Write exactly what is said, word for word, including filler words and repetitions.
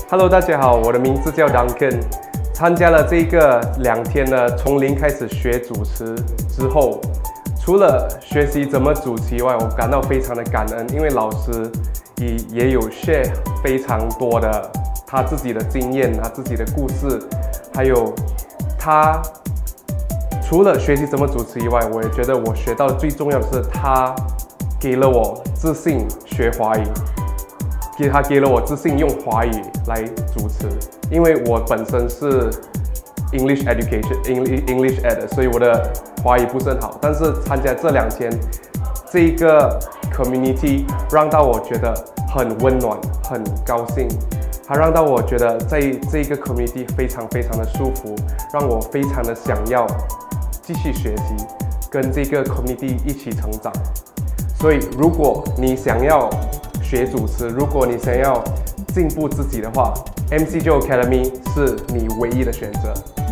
Hello， 大家好，我的名字叫 Duncan。参加了这个两天呢，从零开始学主持之后，除了学习怎么主持以外，我感到非常的感恩，因为老师也也有 share 非常多的他自己的经验、他自己的故事，还有他除了学习怎么主持以外，我也觉得我学到最重要的是他给了我自信学华语。给他给了我自信用华语来主持，因为我本身是 English education English English ed， 所以我的华语不是很好。但是参加这两天，这个 community 让到我觉得很温暖，很高兴。它让到我觉得在这个 community 非常非常的舒服，让我非常的想要继续学习，跟这个 community 一起成长。所以，如果你想要学主持，如果你想要进步自己的话 ，M C E Academy 是你唯一的选择。